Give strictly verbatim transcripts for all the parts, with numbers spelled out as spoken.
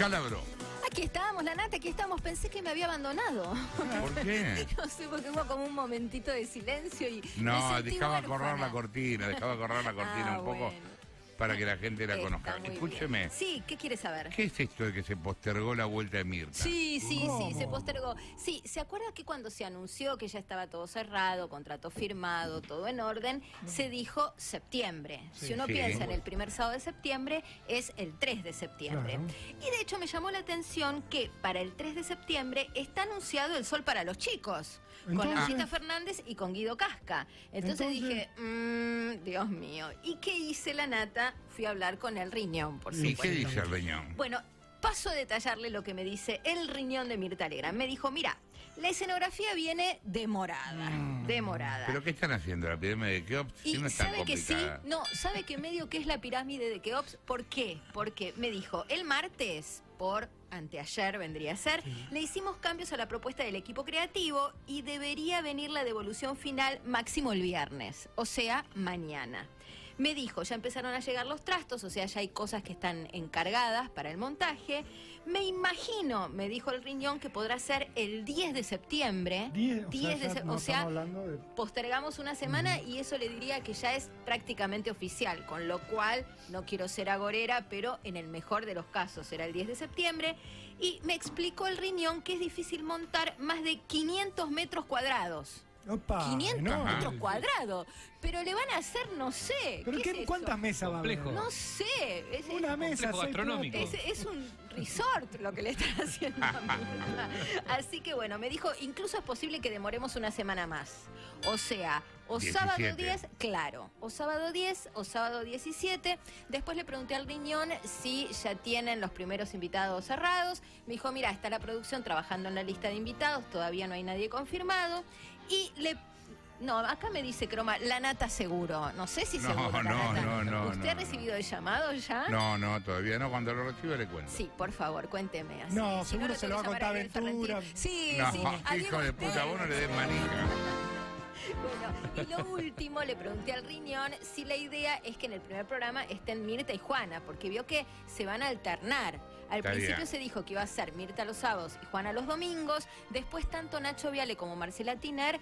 descalabró. Aquí estábamos, la Nata, aquí estábamos. Pensé que me había abandonado. ¿Por qué? No sé, porque hubo como un momentito de silencio y No, me sentí dejaba huérfana. correr la cortina, dejaba correr la cortina Ah, un poco bueno. para que la gente la Está conozca. muy Escúcheme, bien. Sí, ¿qué quieres saber? ¿qué es esto de que se postergó la vuelta de Mirta? Sí, sí, ¿Cómo? sí, se postergó. Sí, ¿se acuerda que cuando se anunció que ya estaba todo cerrado, contrato firmado, todo en orden, se dijo septiembre? Sí. Si uno Sí. piensa en el primer sábado de septiembre, es el tres de septiembre. Claro. Y de hecho me llamó la atención que para el tres de septiembre está anunciado el sol para los chicos, con Entonces- Laurita Fernández y con Guido Casca. Entonces, Entonces- dije, mmm, Dios mío. ¿Y qué hice, la Nata? Fui a hablar con el riñón, por ¿Y supuesto. qué dice el riñón? Bueno, paso a detallarle lo que me dice el riñón de Mirta Legrand. Me dijo, mira, la escenografía viene demorada, Mm. demorada. ¿Pero qué están haciendo? ¿La pirámide de Keops? Si Y no es tan sabe que sí, complicada. no, sabe que medio que es la pirámide de Keops. ¿Por qué? Porque me dijo, el martes, por anteayer vendría a ser, le hicimos cambios a la propuesta del equipo creativo y debería venir la devolución final máximo el viernes, o sea, mañana. Me dijo, ya empezaron a llegar los trastos, o sea, ya hay cosas que están encargadas para el montaje. Me imagino, me dijo el riñón, que podrá ser el diez de septiembre. diez, o diez sea, de ya se- no o sea, estamos hablando de... postergamos una semana y eso le diría que ya es prácticamente oficial, con lo cual no quiero ser agorera, pero en el mejor de los casos será el diez de septiembre. Y me explicó el riñón que es difícil montar más de quinientos metros cuadrados. Opa, quinientos enorme. metros cuadrados, pero le van a hacer, no sé. ¿Pero ¿qué qué, es eso? cuántas mesas va a haber? Complejo. No sé. Es, Una es- mesa, complejo seis gastronómico. es, platos. es un resort lo que le están haciendo a Mirta. Así que bueno, me dijo, incluso es posible que demoremos una semana más. O sea, o sábado diecisiete. diez, claro, o sábado diez o sábado diecisiete. Después le pregunté al riñón si ya tienen los primeros invitados cerrados. Me dijo, mira, está la producción trabajando en la lista de invitados, todavía no hay nadie confirmado. Y le... No, acá me dice Croma, la Nata seguro. No sé si No, seguro la no, Nata. no, no, ¿Usted no, ha recibido el llamado ya? No, no, todavía no. Cuando lo reciba le cuento. Sí, por favor, cuénteme. Así. No, Si seguro se tengo lo va a que llamar contar Ariel Ferrentino. Aventura. Sí, No, sí. qué hijo de puta, vos no le des manija. Bueno, y lo último, le pregunté al riñón si la idea es que en el primer programa estén Mirta y Juana, porque vio que se van a alternar. Al Está principio bien. se dijo que iba a ser Mirta los sábados y Juana los domingos. Después tanto Nacho Viale como Marcela Tiner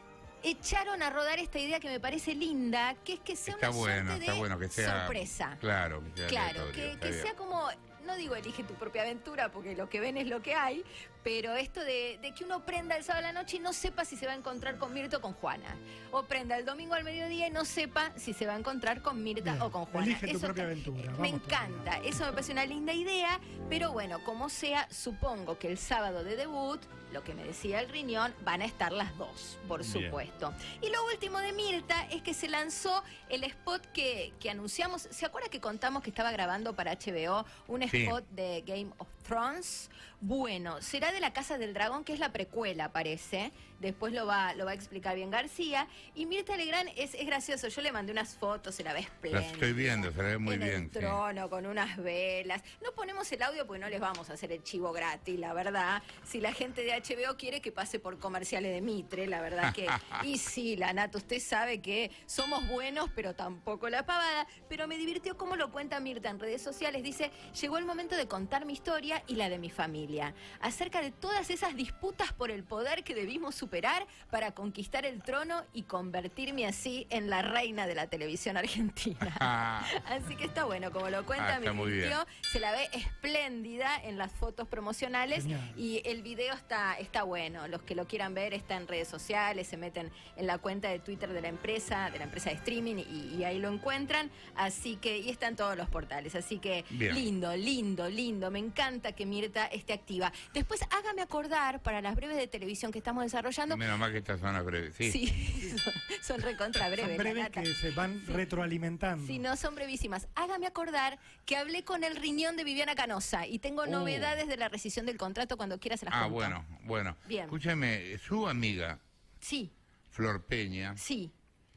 echaron a rodar esta idea que me parece linda, que es que sea Está una bueno, suerte está de bueno que sea. sorpresa. Claro, que sea Claro, aleatorio, que, está que bien. sea como, no digo elige tu propia aventura, porque lo que ven es lo que hay, pero esto de, de que uno prenda el sábado a la noche y no sepa si se va a encontrar con Mirta o con Juana. O prenda el domingo al mediodía y no sepa si se va a encontrar con Mirta Bien, o con Juana. elige tu Eso propia está- aventura, eh, vamos Me todavía. encanta, eso me parece una linda idea, pero bueno, como sea, supongo que el sábado de debut, lo que me decía el riñón, van a estar las dos, por Bien. supuesto. Y lo último de Mirta es que se lanzó el spot que, que anunciamos. ¿Se acuerda que contamos que estaba grabando para H B O un Sí. spot de Game of Thrones? Bueno, será de la Casa del Dragón, que es la precuela, parece. Después lo va, lo va a explicar bien García. Y Mirta Legrand es, es gracioso. Yo le mandé unas fotos, se la ve espléndida. Las estoy viendo, se la ve muy en bien, el sí. trono, con unas velas. No ponemos el audio porque no les vamos a hacer el chivo gratis, la verdad. Si la gente de H B O quiere que pase por comerciales de Mitre, la verdad que... Y sí, la Nata, usted sabe que somos buenos, pero tampoco la pavada. Pero me divirtió cómo lo cuenta Mirta en redes sociales. Dice, llegó el momento de contar mi historia y la de mi familia. Acerca de todas esas disputas por el poder que debimos superar para conquistar el trono y convertirme así en la reina de la televisión argentina. Así que está bueno, como lo cuenta, Ah, está me muy bien. divirtió. Se la ve espléndida en las fotos promocionales. Genial. Y el video está, está bueno. Los que lo quieran ver está en redes sociales, se meten en la cuenta de Twitter de la empresa, de la empresa de streaming, y, y ahí lo encuentran. Así que, y está en todos los portales. Así que Bien. lindo, lindo, lindo. Me encanta que Mirta esté activa. Después hágame acordar para las breves de televisión que estamos desarrollando. Menos mal que estas son las breves. Sí. Sí, son, son recontra breves. Son la breves Nata. que se van Sí. retroalimentando. Sí, no, son brevísimas. Hágame acordar que hablé con el riñón de Viviana Canosa y tengo Uh. novedades de la rescisión del contrato. Cuando quiera se las Ah, cuento. bueno, bueno. Bien. Escúchame, su amiga, Sí, Flor Peña, sí.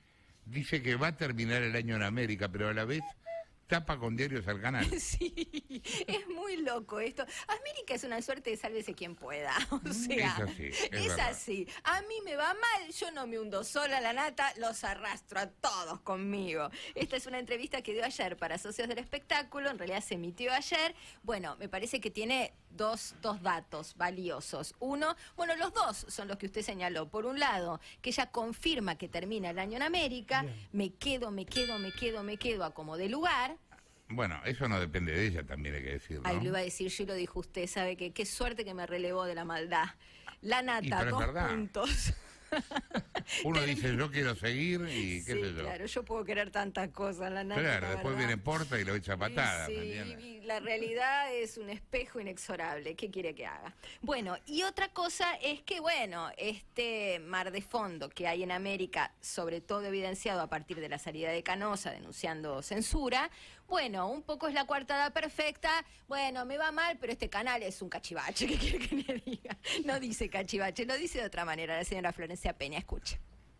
dice que va a terminar el año en América, pero a la vez tapa con diarios al canal. Sí, es muy muy loco esto. América es una suerte de sálvese quien pueda. O sea, es así. Es, es verdad. así. A mí me va mal, yo no me hundo sola, la nata, los arrastro a todos conmigo. Esta es una entrevista que dio ayer para Socios del Espectáculo, en realidad se emitió ayer. Bueno, me parece que tiene dos, dos datos valiosos. Uno, bueno, los dos son los que usted señaló. Por un lado, que ella confirma que termina el año en América. Bien. Me quedo, me quedo, me quedo, me quedo a como de lugar. Bueno, eso no depende de ella, también hay que decirlo. Ahí lo iba a decir, yo lo dijo usted, sabe que qué suerte que me relevó de la maldad. La nata, dos puntos. Uno dice, yo quiero seguir y qué sí, sé yo. Claro, yo puedo querer tantas cosas, la nata. Claro, la después verdad. viene Porta y lo echa patada. Sí, y la realidad es un espejo inexorable. ¿Qué quiere que haga? Bueno, y otra cosa es que, bueno, este mar de fondo que hay en América, sobre todo evidenciado a partir de la salida de Canosa denunciando censura, bueno, un poco es la coartada perfecta. Bueno, me va mal, pero este canal es un cachivache. ¿Qué quiere que le diga? No dice cachivache, lo dice de otra manera la señora Florencia Peña. Escuche.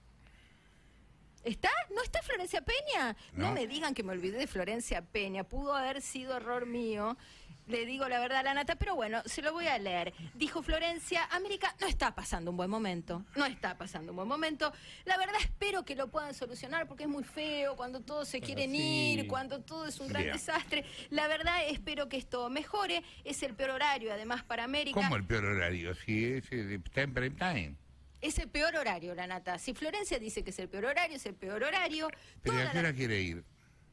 ¿Está? ¿No está Florencia Peña? No. no me digan que me olvidé de Florencia Peña. Pudo haber sido error mío. Le digo la verdad a la nata, pero bueno, se lo voy a leer. Dijo Florencia, América no está pasando un buen momento. No está pasando un buen momento. La verdad espero que lo puedan solucionar porque es muy feo cuando todos se quieren sí. ir, cuando todo es un gran Bien. desastre. La verdad espero que esto mejore. Es el peor horario, además, para América. ¿Cómo el peor horario? Si es, está en prime time. Es el peor horario, la nata. Si Florencia dice que es el peor horario, es el peor horario. ¿Pero a qué hora la... quiere ir?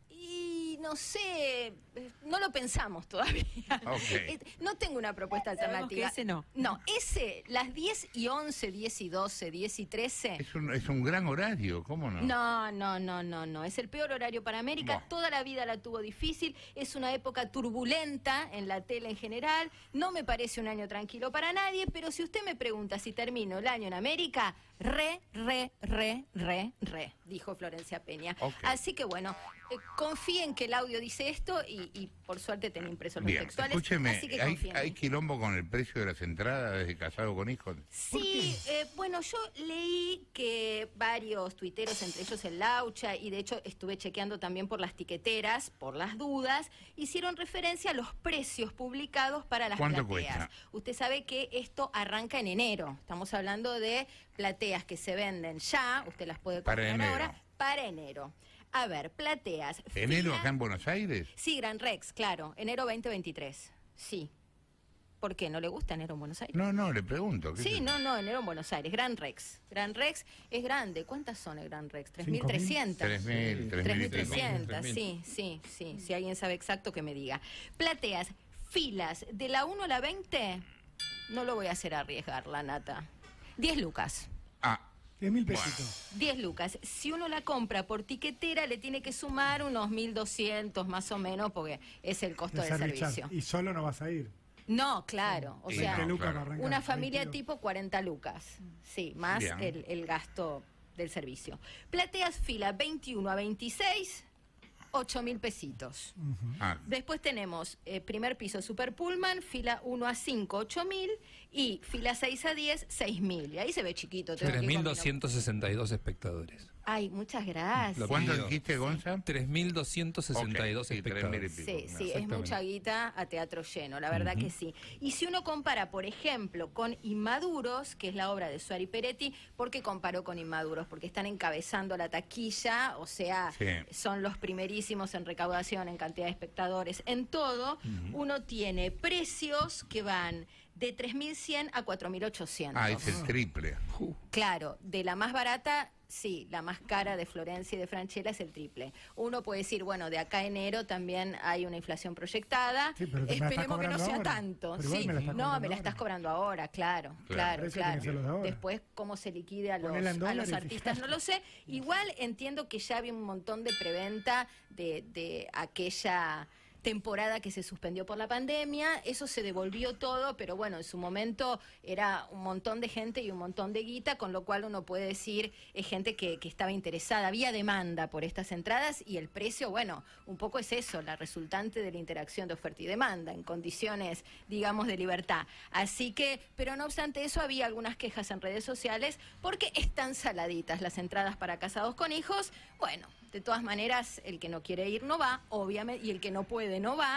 Y no sé, no lo pensamos todavía. Okay. No tengo una propuesta alternativa. Ese no. No, ese, las diez y once, diez y doce, diez y trece. Es un, es un gran horario, ¿cómo no? No, no, no, no, no. Es el peor horario para América. Bah. Toda la vida la tuvo difícil. Es una época turbulenta en la tele en general. No me parece un año tranquilo para nadie, pero si usted me pregunta si termino el año en América, re, re, re, re, re, dijo Florencia Peña. Okay. Así que bueno, eh, confíen que el audio dice esto y, y por suerte tengo impresos los Bien, textuales. Escúcheme, así que ¿hay, ¿hay quilombo con el precio de las entradas desde Casado con Hijos? Sí, eh, bueno, yo leí que varios tuiteros, entre ellos el Laucha, y de hecho estuve chequeando también por las tiqueteras, por las dudas, hicieron referencia a los precios publicados para las ¿Cuánto plateas. cuesta? Usted sabe que esto arranca en enero. Estamos hablando de plateas que se venden ya, usted las puede comprar ahora, para enero. A ver, plateas. ¿Enero fila... acá en Buenos Aires? Sí, Gran Rex, claro, enero veinte veintitrés, sí. ¿Por qué? ¿No le gusta enero en Buenos Aires? No, no, le pregunto. Sí, te... no, no, enero en Buenos Aires, Gran Rex. Gran Rex es grande. ¿Cuántas son el Gran Rex? tres mil trescientas. tres mil, tres mil trescientas, sí, sí, sí. Si alguien sabe exacto, que me diga. Plateas, filas, de la uno a la veinte, no lo voy a hacer arriesgar, la nata. diez lucas. Ah. diez mil pesitos. Bueno. diez lucas. Si uno la compra por tiquetera, le tiene que sumar unos mil doscientos más o menos, porque es el costo del servicio. Y solo no vas a ir. No, claro. O sí, sea, no, claro. una familia tipo cuarenta lucas. Sí, más el, el gasto del servicio. Plateas fila veintiuno a veintiséis, ocho mil pesitos. Uh-huh. ah. Después tenemos eh, primer piso Super Pullman, fila uno a cinco, ocho mil, y fila seis a diez, seis mil. Y ahí se ve chiquito. tres mil doscientos sesenta y dos espectadores. Ay, muchas gracias. ¿Cuánto dijiste, Gonza? tres mil doscientos sesenta y dos okay, espectadores. Sí, sí, es mucha guita a teatro lleno, la verdad uh-huh. que sí. Y si uno compara, por ejemplo, con Inmaduros, que es la obra de Suari Peretti, ¿por qué comparó con Inmaduros? Porque están encabezando la taquilla, o sea, sí. son los primerísimos en recaudación, en cantidad de espectadores, en todo. Uh-huh. Uno tiene precios que van de tres mil cien a cuatro mil ochocientos. Ah, es el triple. Uh. Claro, de la más barata... Sí, la más cara de Florencia y de Franchella es el triple. Uno puede decir, bueno, de acá a enero también hay una inflación proyectada. Sí, esperemos que no sea ahora. tanto. Pero sí, me no, me ahora. la estás cobrando ahora, claro, claro, claro. claro. Después, cómo se liquide a los, a los artistas, no lo sé. Igual entiendo que ya había un montón de preventa de, de aquella... temporada que se suspendió por la pandemia, eso se devolvió todo, pero bueno, en su momento era un montón de gente y un montón de guita, con lo cual uno puede decir, es gente que, que estaba interesada, había demanda por estas entradas y el precio, bueno, un poco es eso, la resultante de la interacción de oferta y demanda, en condiciones, digamos, de libertad. Así que, pero no obstante eso, había algunas quejas en redes sociales, porque están saladitas las entradas para casados con hijos, bueno, de todas maneras, el que no quiere ir no va, obviamente, y el que no puede no va,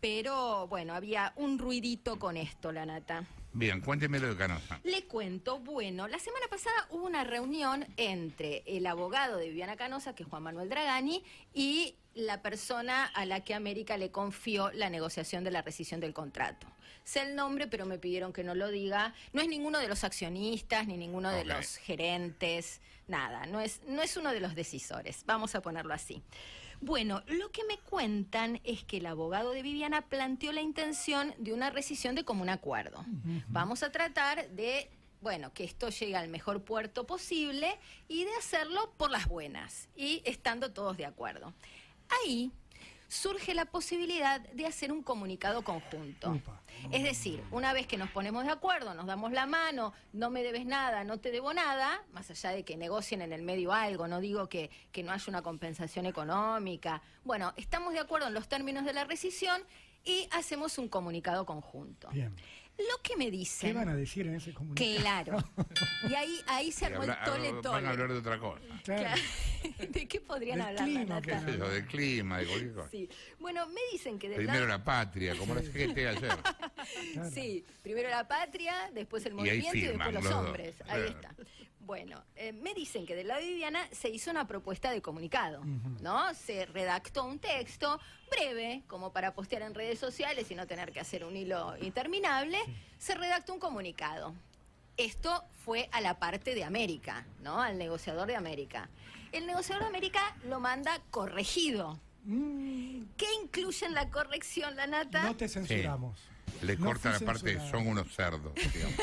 pero bueno, había un ruidito con esto, la nata. Bien, cuéntemelo de Canosa. Le cuento, bueno, la semana pasada hubo una reunión entre el abogado de Viviana Canosa, que es Juan Manuel Dragani, y la persona a la que América le confió la negociación de la rescisión del contrato. Sé el nombre, pero me pidieron que no lo diga. No es ninguno de los accionistas, ni ninguno de Okay. los gerentes, nada. No es, no es uno de los decisores, vamos a ponerlo así. Bueno, lo que me cuentan es que el abogado de Viviana planteó la intención de una rescisión de común acuerdo. Uh-huh. Vamos a tratar de, bueno, que esto llegue al mejor puerto posible y de hacerlo por las buenas y estando todos de acuerdo. Ahí surge la posibilidad de hacer un comunicado conjunto. Upa. Es decir, una vez que nos ponemos de acuerdo, nos damos la mano, no me debes nada, no te debo nada, más allá de que negocien en el medio algo, no digo que, que no haya una compensación económica. Bueno, estamos de acuerdo en los términos de la rescisión y hacemos un comunicado conjunto. Bien. Lo que me dicen... ¿Qué van a decir en ese comunicado? Claro. Y ahí, ahí se armó el tole tole. Van a hablar de otra cosa. Claro. ¿De qué podrían del hablar? Clima, ¿Qué es eso? Del clima, de cualquier cosa. Sí. Bueno, me dicen que... Del primero lado... la patria, como la C G T ayer. Claro. Sí, primero la patria, después el movimiento y, y después los, los hombres. Dos. Ahí claro. está. Bueno, eh, me dicen que del lado de Viviana se hizo una propuesta de comunicado, uh-huh. ¿no? Se redactó un texto breve, como para postear en redes sociales y no tener que hacer un hilo interminable. Sí. Se redactó un comunicado. Esto fue a la parte de América, ¿no? Al negociador de América. El negociador de América lo manda corregido. Mm. ¿Qué incluye en la corrección, la nata? No te censuramos. Sí. Le no corta la parte de son unos cerdos, digamos.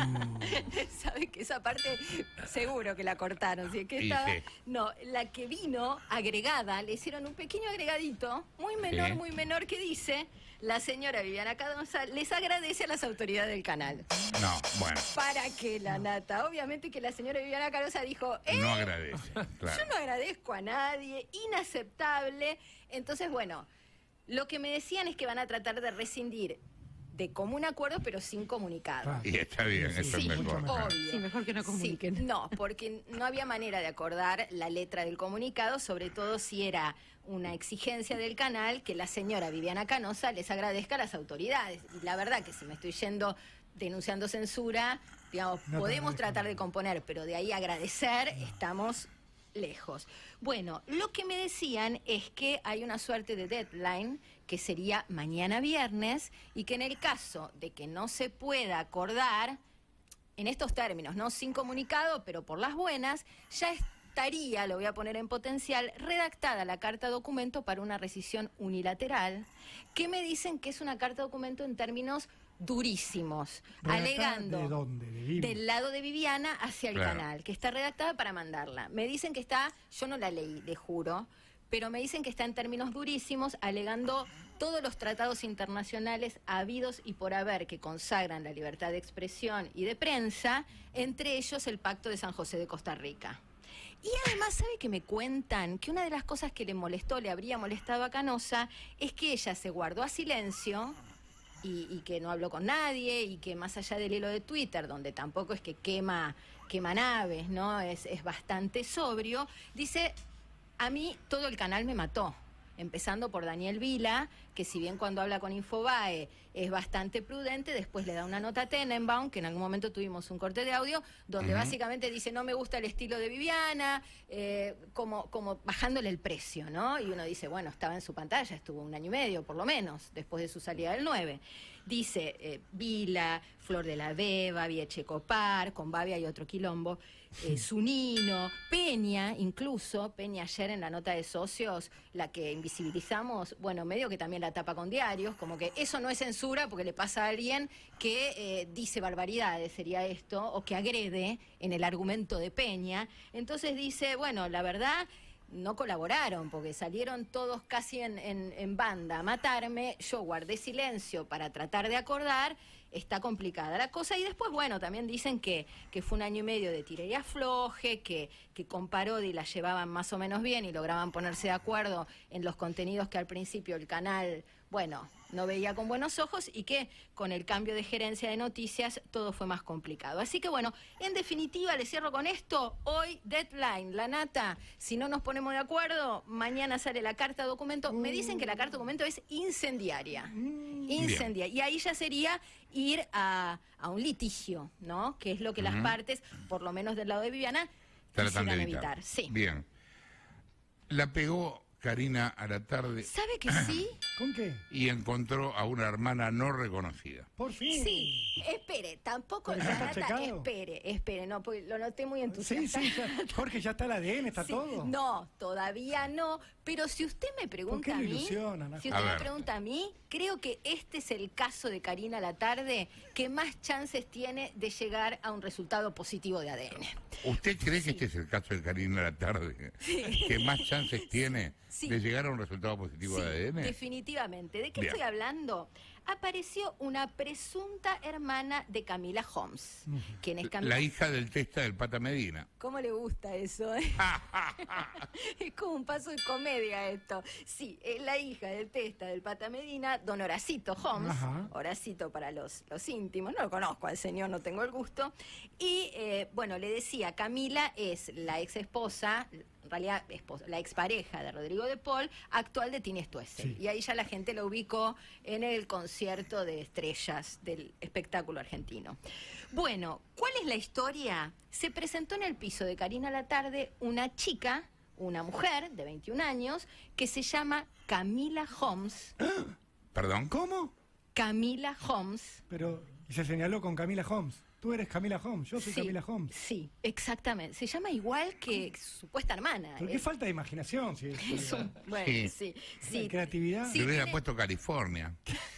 uh. ¿Sabe que esa parte seguro que la cortaron? ¿Sí? Que estaba... sí. No, la que vino agregada, le hicieron un pequeño agregadito, muy menor, sí. muy menor, que dice: la señora Viviana Canosa les agradece a las autoridades del canal. No, bueno. ¿Para qué, la nata? Obviamente que la señora Viviana Canosa dijo... Eh, no agradece, claro. Yo no agradezco a nadie, inaceptable. Entonces, bueno, lo que me decían es que van a tratar de rescindir de común acuerdo, pero sin comunicado. Ah, y está bien, sí, eso sí, es mejor. Obvio. Sí, mejor que no comuniquen. Sí, no, porque no había manera de acordar la letra del comunicado, sobre todo si era una exigencia del canal que la señora Viviana Canosa les agradezca a las autoridades. Y la verdad que si me estoy yendo denunciando censura, digamos, no podemos tratar de componer, pero de ahí agradecer, no. estamos lejos. Bueno, lo que me decían es que hay una suerte de deadline que sería mañana viernes y que en el caso de que no se pueda acordar en estos términos, no sin comunicado, pero por las buenas, ya estaría, lo voy a poner en potencial, redactada la carta documento para una rescisión unilateral, que me dicen que es una carta documento en términos durísimos, alegando ¿de dónde? ¿De del lado de Viviana hacia el claro. canal, que está redactada para mandarla. Me dicen que está, yo no la leí, le juro, pero me dicen que está en términos durísimos, alegando todos los tratados internacionales habidos y por haber que consagran la libertad de expresión y de prensa, entre ellos el Pacto de San José de Costa Rica. Y además, ¿sabe que me cuentan? Que una de las cosas que le molestó, le habría molestado a Canosa, es que ella se guardó a silencio y, y que no habló con nadie y que más allá del hilo de Twitter, donde tampoco es que quema, quema naves, ¿no? Es, es bastante sobrio, dice... A mí todo el canal me mató, empezando por Daniel Vila, que si bien cuando habla con Infobae es bastante prudente, después le da una nota a Tenenbaum, que en algún momento tuvimos un corte de audio, donde uh-huh. básicamente dice no me gusta el estilo de Viviana, eh, como, como bajándole el precio, ¿no? Y uno dice, bueno, estaba en su pantalla, estuvo un año y medio por lo menos, después de su salida del nueve. Dice eh, Vila, Flor de la Beba, Viechecopar, con Babia y otro quilombo, eh, Zunino, Peña, incluso, Peña ayer en la nota de socios, la que invisibilizamos, bueno, medio que también la tapa con diarios, como que eso no es censura porque le pasa a alguien que eh, dice barbaridades, sería esto, o que agrede en el argumento de Peña. Entonces dice, bueno, la verdad... no colaboraron, porque salieron todos casi en, en, en banda a matarme, yo guardé silencio para tratar de acordar, está complicada la cosa, y después, bueno, también dicen que, que fue un año y medio de tire y afloje, que, que con Parodi la llevaban más o menos bien y lograban ponerse de acuerdo en los contenidos que al principio el canal bueno, no veía con buenos ojos y que con el cambio de gerencia de noticias todo fue más complicado. Así que bueno, en definitiva, le cierro con esto, hoy deadline, la nata, si no nos ponemos de acuerdo, mañana sale la carta documento. Me dicen que la carta documento es incendiaria, incendiaria, y ahí ya sería ir a, a un litigio, ¿no? Que es lo que uh-huh. las partes, por lo menos del lado de Viviana, tratan de evitar. evitar. Sí. Bien. La pegó Karina a la tarde. ¿Sabe que sí? ¿Con qué? Y encontró a una hermana no reconocida. Por fin. Sí, espere, tampoco la ¿Está nata, checado? espere, espere, no, porque lo noté muy entusiasta. Sí, sí, ya, Jorge, ya está el A D N, está Sí, todo. No, todavía no, pero si usted me pregunta a ¿Por qué mí, lo ilusiona, si A usted me ver. pregunta a mí, creo que este es el caso de Karina a la tarde que más chances tiene de llegar a un resultado positivo de A D N. ¿Usted cree Sí. que este es el caso de Karina a la tarde? ¿Que más chances tiene Sí. de llegar a un resultado positivo Sí, de A D N? definitivamente. ¿De qué Bien. estoy hablando? Apareció una presunta hermana de Camila Homs. ¿Quién es Camila? La hija del testa del Pata Medina. ¿Cómo le gusta eso? eh? Es como un paso de comedia esto. Sí, es la hija del testa del Pata Medina, don Horacito Homs. Ajá. Horacito para los, los íntimos. No lo conozco al señor, no tengo el gusto. Y, eh, bueno, le decía, Camila es la ex esposa, en realidad esposa, la expareja de Rodrigo de Paul, actual de Tini Stoessel. Sí. Y ahí ya la gente lo ubicó en el concierto de estrellas del espectáculo argentino. Bueno, ¿cuál es la historia? Se presentó en el piso de Karina a la tarde una chica, una mujer de veintiún años, que se llama Camila Homs. ¿Perdón? ¿Cómo? Camila Homs. Pero y se señaló con Camila Holmes. Tú eres Camila Holmes, yo soy Sí, Camila Holmes. Sí, exactamente. Se llama igual que su supuesta hermana. Pero qué Es- falta de imaginación. Si es, es un- bueno, Sí. sí, La sí. creatividad. Sí, Le hubiera tiene- puesto California.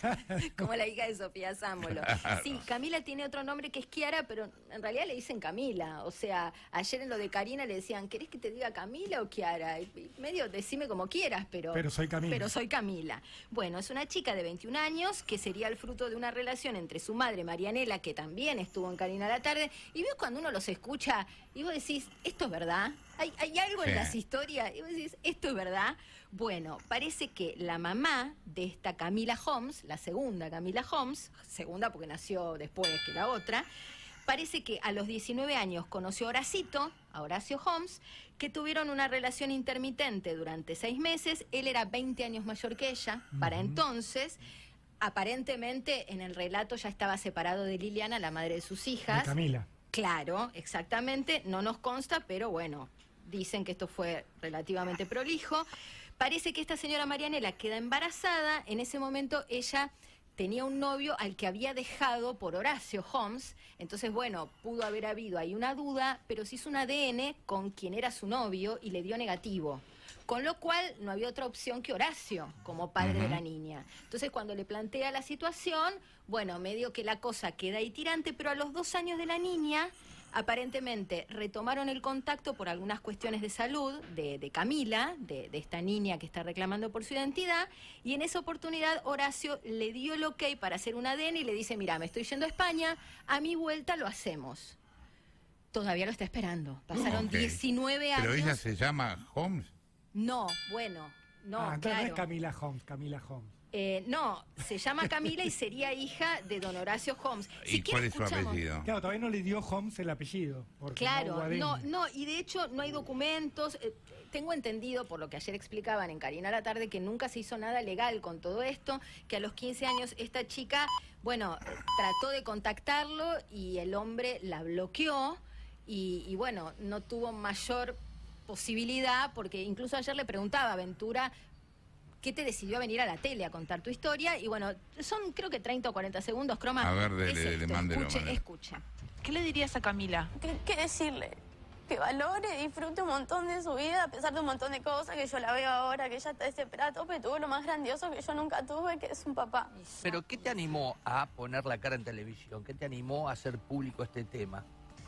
Como la hija de Sofía Sámbolo. Sí, Camila tiene otro nombre que es Kiara, pero en realidad le dicen Camila. O sea, ayer en lo de Karina le decían, ¿querés que te diga Camila o Kiara? Y- y medio, decime como quieras, pero... Pero soy Camila. Pero soy Camila. Bueno, es una chica de veintiún años que sería el fruto de una relación entre su madre, Marianela, que también estuvo en Karina a la tarde. Y ves cuando uno los escucha y vos decís, ¿esto es verdad? ¿Hay, hay algo Sí. en las historias? Y vos decís, ¿esto es verdad? Bueno, parece que la mamá de esta Camila Homs, la segunda Camila Homs, segunda porque nació después que la otra, parece que a los diecinueve años conoció a Horacito, a Horacio Homs, que tuvieron una relación intermitente durante seis meses. Él era veinte años mayor que ella, para entonces. Aparentemente en el relato ya estaba separado de Liliana, la madre de sus De hijas. Camila. Claro, exactamente, no nos consta, pero bueno, dicen que esto fue relativamente prolijo. Parece que esta señora Marianela queda embarazada, en ese momento ella tenía un novio al que había dejado por Horacio Homs, entonces bueno, pudo haber habido ahí una duda, pero se hizo un A D N con quien era su novio y le dio negativo. Con lo cual no había otra opción que Horacio como padre de la niña. Entonces cuando le plantea la situación, bueno, medio que la cosa queda ahí tirante, pero a los dos años de la niña, aparentemente retomaron el contacto por algunas cuestiones de salud de, de Camila, de, de esta niña que está reclamando por su identidad, y en esa oportunidad Horacio le dio el ok para hacer un A D N y le dice, mira, me estoy yendo a España, a mi vuelta lo hacemos. Todavía lo está esperando. Pasaron Ok. diecinueve años. Pero ella se llama Holmes. No, bueno, no, ah, entonces no claro. es Camila Holmes, Camila Holmes. Eh, no, se llama Camila y sería hija de don Horacio Homs. Si ¿Y quiere, cuál es su escuchamos. apellido? Claro, todavía no le dio Holmes el apellido. Porque no hubo Claro, A D N. no, no, y de hecho no hay documentos. Eh, tengo entendido, por lo que ayer explicaban en Karina a la tarde, que nunca se hizo nada legal con todo esto, que a los quince años esta chica, bueno, eh, trató de contactarlo y el hombre la bloqueó y, y bueno, no tuvo mayor posibilidad, porque incluso ayer le preguntaba a Ventura qué te decidió a venir a la tele a contar tu historia, y bueno, son creo que treinta o cuarenta segundos, Croma. A ver, dele, es dele, esto, mándelo, escuche, mándelo. escuche. ¿Qué le dirías a Camila? ¿Qué, qué decirle? Que valore, disfrute un montón de su vida, a pesar de un montón de cosas, que yo la veo ahora, que ella está desesperada, a tope, tuvo lo más grandioso que yo nunca tuve, que es un papá. ¿Pero qué te animó a poner la cara en televisión? ¿Qué te animó a hacer público este tema?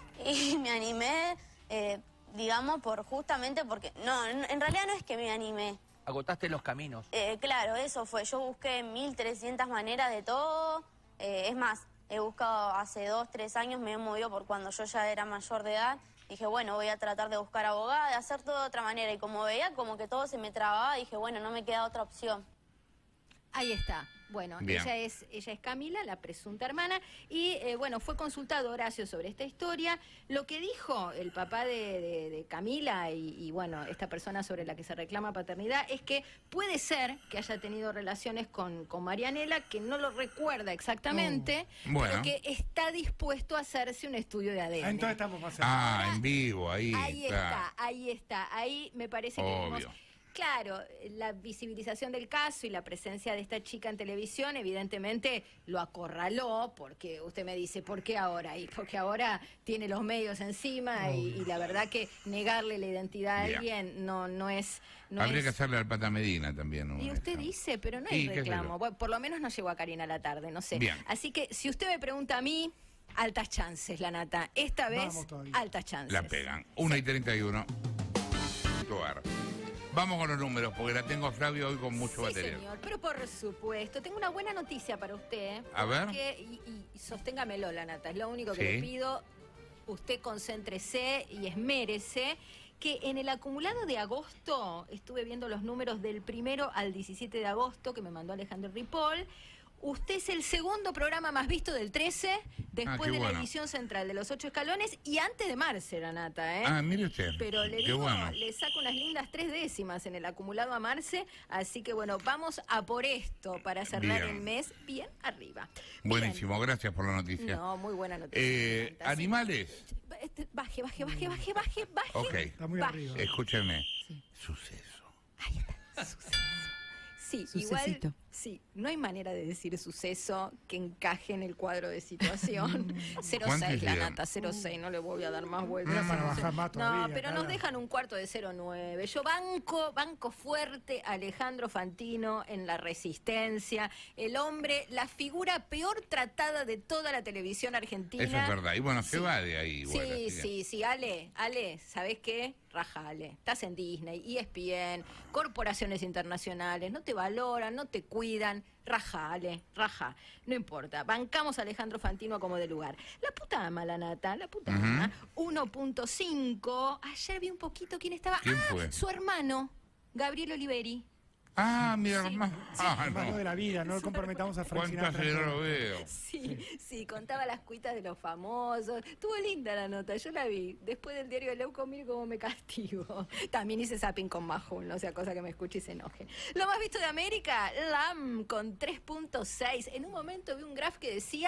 Y me animé, eh, digamos, por justamente porque... No, en, en realidad no es que me animé. Agotaste los caminos. Eh, claro, eso fue. Yo busqué mil trescientas maneras de todo. Eh, es más, he buscado hace dos, tres años, me he movido por cuando yo ya era mayor de edad. Dije, bueno, voy a tratar de buscar abogada, de hacer todo de otra manera. Y como veía como que todo se me trababa, dije, bueno, no me queda otra opción. Ahí está. Bueno, Bien. ella es, ella es Camila, la presunta hermana, y eh, bueno, fue consultado Horacio sobre esta historia. Lo que dijo el papá de, de, de Camila y, y bueno, esta persona sobre la que se reclama paternidad es que puede ser que haya tenido relaciones con, con Marianela, que no lo recuerda exactamente, Oh. Bueno. pero que está dispuesto a hacerse un estudio de A D N. Ah, entonces estamos más cerca. Ah, en vivo, ahí. Ahí está. está, ahí está. Ahí me parece que Obvio. vemos... Claro, la visibilización del caso y la presencia de esta chica en televisión evidentemente lo acorraló, porque usted me dice, ¿por qué ahora? Y porque ahora tiene los medios encima y, y la verdad que negarle la identidad a Bien. alguien no, no es... No Habría es... que hacerle al Pata Medina también. ¿no? Y usted Eso. dice, pero no hay Y qué sé reclamo. yo. Bueno, por lo menos no llegó a Karina a la tarde, no sé. Bien. Así que si usted me pregunta a mí, altas chances, la Nata. Esta vez, Vamos todavía. altas chances. La pegan. una y treinta y uno. Vamos con los números, porque la tengo a Flavio hoy con mucho Sí, material. señor, pero por supuesto. Tengo una buena noticia para usted. A ver. porque- y, y- y sosténgamelo, la Nata. Es lo único que Sí. le pido. Usted concéntrese y esmérese. Que en el acumulado de agosto, estuve viendo los números del primero al diecisiete de agosto que me mandó Alejandro Ripoll. Usted es el segundo programa más visto del trece, después Ah, qué de bueno. la edición central de los ocho escalones y antes de Marce, la Nata, ¿eh? Ah, mire usted. Pero le Qué digo, bueno. le saco unas lindas tres décimas en el acumulado a Marce, así que bueno, vamos a por esto para cerrar Bien. el mes bien arriba. Buenísimo, gracias por la Bien. noticia. No, muy buena noticia. Eh, Fantástico. animales. Este, Baje, baje, baje, baje, baje, baje. Ok. Está muy baje. arriba. Escúchenme. Suceso. Suceso. Sí, Sucesito. igual, sí, no hay manera de decir suceso que encaje en el cuadro de situación. cero ¿Cuánto seis la hicieron? Nata, cero seis, no le voy a dar más vueltas. Era para cero seis. bajar más todavía, No, pero nos Carla. dejan un cuarto de cero nueve. Yo banco, banco fuerte a Alejandro Fantino en La Resistencia, el hombre, la figura peor tratada de toda la televisión argentina. Eso es verdad. Y bueno, se Sí. va de ahí. Sí, bueno, así que- sí, sí, Ale, Ale, ¿sabés qué? Rajale, estás en Disney, E S P N, corporaciones internacionales, no te valoran, no te cuidan, rajale, raja, no importa, bancamos a Alejandro Fantino como de lugar. La puta ama, la Nata, la puta Ujú. ama, uno punto cinco, ayer vi un poquito quién estaba, ¿Quién ah, fue? su hermano, Gabriel Oliveri. Ah, mi hermano. Ah, Hermano no. de la vida, no lo comprometamos a Frank ¿Cuántas Sinatra. no lo veo? Sí, sí, contaba las cuitas de los famosos. Estuvo linda la nota, yo la vi. Después del diario de Leuco, mire cómo me castigo. También hice zapping con Majul, no sea cosa que me escuche y se enoje. Lo más visto de América, Lam con tres punto seis. En un momento vi un graph que decía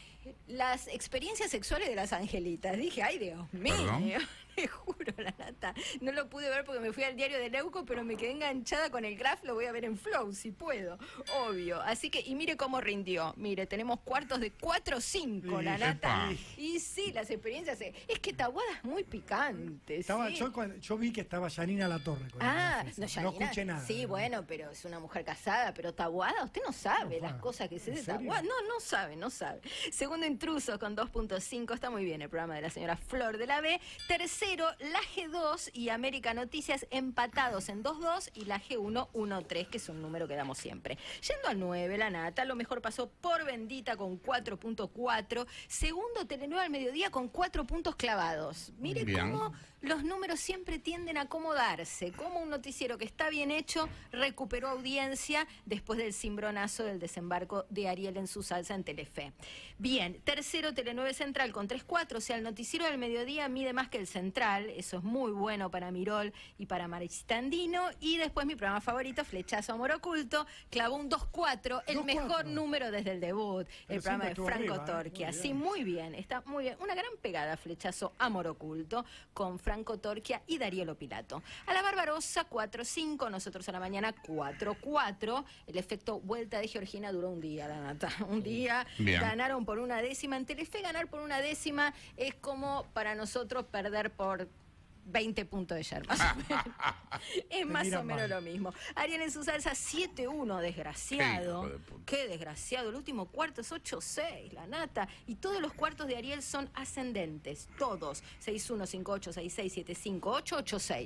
las experiencias sexuales de las angelitas. Dije, ay Dios mío, ¿Perdón? te juro, la Nata. No lo pude ver porque me fui al diario de Leuco, pero me quedé enganchada con el graph, lo voy a ver en Flow, si puedo. Obvio. Así que, y mire cómo rindió. Mire, tenemos cuartos de cuatro cinco, Sí, la Nata. epa. Y sí, las experiencias. eh, Es que Tahuada es muy picante. Estaba, sí. yo, cuando- yo vi que estaba Janina Latorre con Ah, el no, no, Yanina, escuché nada. Sí, bueno, pero es una mujer casada, pero Tahuada, usted no sabe No, las pa, cosas que se ¿en de serio? Tahuada. No, no sabe, no sabe. Segundo intruso con dos punto cinco, está muy bien el programa de la señora Flor de la B. Tercero, la G dos y América Noticias empatados en dos dos y la G uno uno tres, que es un número que damos siempre. Yendo al nueve, la Nata, lo mejor pasó por Bendita con cuatro punto cuatro. Segundo, Telenueva al mediodía con cuatro puntos clavados. Mire Bien. cómo los números siempre tienden a acomodarse. Como un noticiero que está bien hecho recuperó audiencia después del cimbronazo del desembarco de Ariel en su salsa en Telefe. Bien, tercero, Telenueve Central con tres cuatro, o sea, el noticiero del mediodía mide más que el Central, eso es muy bueno para Mirol y para Maricita Andino. Y después mi programa favorito, Flechazo Amor Oculto, clavó un dos cuatro, el dos cuatro. mejor número desde el debut, Pero el programa de siempre estuvo Franco arriba, ¿eh? Torquia. Muy Sí, bien. muy bien, está muy bien. Una gran pegada, Flechazo Amor Oculto, con Franco Torquia y Darío Lopilato. A la Barbarosa, cuatro cinco, nosotros a la mañana, cuatro cuatro. El efecto vuelta de Georgina duró un día, la Nata. Un día Bien. ganaron por una décima. En Telefe ganar por una décima es como para nosotros perder por veinte puntos de ayer, más o menos. Es más miran o menos mal. lo mismo. Ariel en su salsa siete uno, desgraciado. Qué hijo de puta. Qué desgraciado. El último cuarto es ocho seis, la Nata. Y todos los cuartos de Ariel son ascendentes. Todos. seis uno, cinco ocho, seis seis, siete cinco, ocho, ocho seis.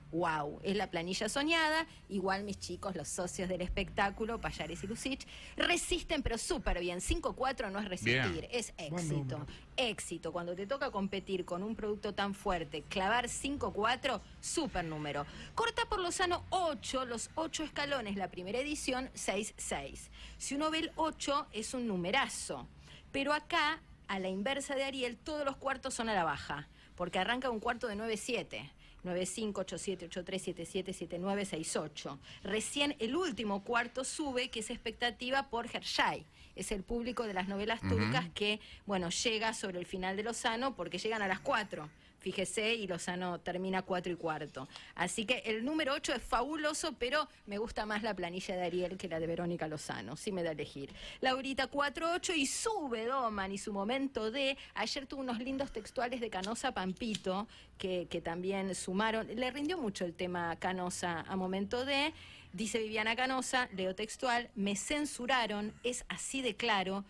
wow, es la planilla soñada. Igual mis chicos, los socios del espectáculo, Payares y Lucich, resisten pero súper bien. cinco cuatro no es resistir, Bien. es éxito. Éxito, cuando te toca competir con un producto tan fuerte, clavar cinco cuatro, súper número. Corta por Lozano ocho, los ocho escalones, la primera edición, seis seis. Si uno ve el ocho, es un numerazo. Pero acá, a la inversa de Ariel, todos los cuartos son a la baja, porque arranca un cuarto de nueve siete. nueve cinco, ocho siete, ocho tres, siete siete, siete nueve, seis ocho. Recién el último cuarto sube, que es expectativa por Hershey. Es el público de las novelas turcas uh-huh. que, bueno, llega sobre el final de Lozano porque llegan a las cuatro. Fíjese, y Lozano termina cuatro y cuarto. Así que el número ocho es fabuloso, pero me gusta más la planilla de Ariel que la de Verónica Lozano, sí me da a elegir. Laurita cuatro ocho y sube Doman y su momento de... Ayer tuvo unos lindos textuales de Canosa Pampito, que, que también sumaron. Le rindió mucho el tema Canosa a momento de... Dice Viviana Canosa, leo textual, me censuraron, es así de claro.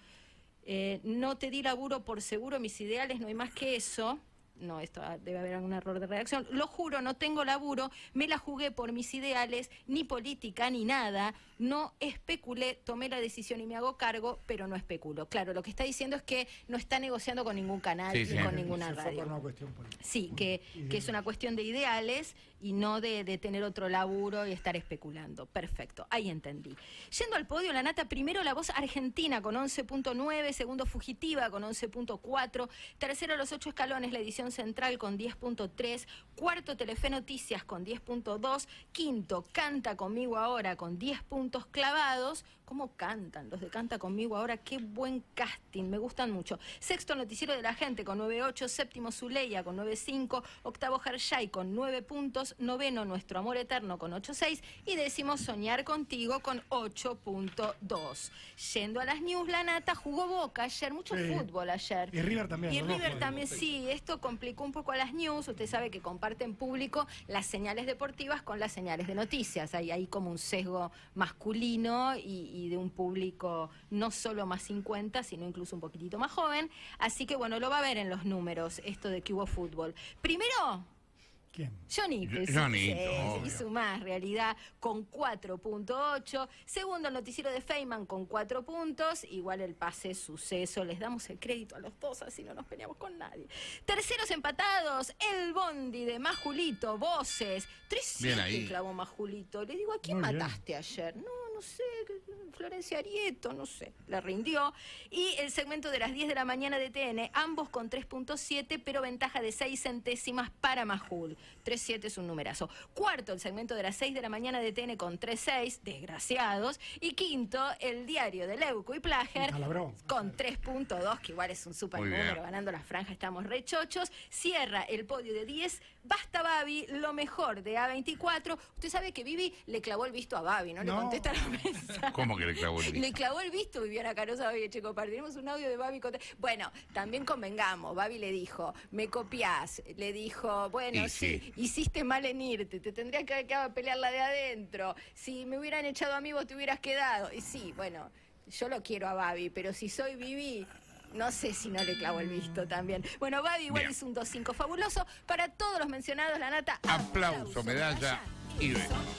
Eh, no te di laburo por seguro, mis ideales, no hay más que eso. No, esto debe haber algún error de redacción. Lo juro, no tengo laburo, me la jugué por mis ideales, ni política ni nada. No especulé, tomé la decisión y me hago cargo, pero no especulo. Claro, lo que está diciendo es que no está negociando con ningún canal sí, ni sí. con ninguna radio. Una cuestión política. Sí, que, que es una cuestión de ideales y no de, de tener otro laburo y estar especulando. Perfecto, ahí entendí. Yendo al podio, la nata, primero La Voz Argentina con once punto nueve, segundo Fugitiva con once punto cuatro, tercero Los Ocho Escalones, la edición central con diez punto tres, cuarto Telefe Noticias con diez punto dos, quinto Canta Conmigo Ahora con diez puntos clavados. ¿Cómo cantan los de Canta Conmigo Ahora? Qué buen casting, me gustan mucho. Sexto Noticiero de la Gente con nueve ocho, séptimo Zuleia con nueve cinco, octavo Hershey con nueve puntos, noveno Nuestro Amor Eterno con ocho seis y décimo Soñar Contigo con ocho punto dos. Yendo a las news, la nata jugó Boca ayer, mucho sí. fútbol ayer. Y River también. Y ¿no? River no, también, sí, esto complicó un poco a las news. Usted sabe que comparten público las señales deportivas con las señales de noticias. Hay ahí como un sesgo masculino y, y de un público no solo más cincuenta, sino incluso un poquitito más joven. Así que bueno, lo va a ver en los números, esto de que hubo fútbol. Primero... ¿Quién? Johnito, Johnito, y su más realidad con cuatro punto ocho. Segundo, el noticiero de Feynman con cuatro puntos. Igual el pase suceso. Les damos el crédito a los dos, así no nos peleamos con nadie. Terceros empatados, el bondi de Majulito, Voces. tres siete clavó Majulito. Le digo, ¿a quién Muy mataste bien. ayer? No, no sé, Florencia Arieto, no sé. Le rindió. Y el segmento de las diez de la mañana de T N, ambos con tres punto siete, pero ventaja de seis centésimas para Majul. tres siete es un numerazo. Cuarto, el segmento de las seis de la mañana de T N con tres seis, desgraciados. Y quinto, el diario de Leuco y Plager con tres punto dos, que igual es un super Muy número, bien. ganando la franja, estamos rechochos. Cierra el podio de diez, Basta Babi, lo mejor de A veinticuatro. Usted sabe que Vivi le clavó el visto a Babi, ¿no? Le no. contesta la mesa. ¿Cómo que le clavó el visto? Le clavó el visto Viviana Canosa, Babi de Checopar. Tenemos un audio de Babi. Con... Bueno, también convengamos, Babi le dijo, me copiás. Le dijo, bueno, y sí. sí. Hiciste mal en irte, te tendrías que, que pelear la de adentro. Si me hubieran echado a mí, vos te hubieras quedado. Y sí, bueno, yo lo quiero a Babi, pero si soy Vivi, no sé si no le clavo el visto también. Bueno, Babi igual Bien. es un dos cinco fabuloso. Para todos los mencionados, la nata. Aplauso, aplauso medalla y beso.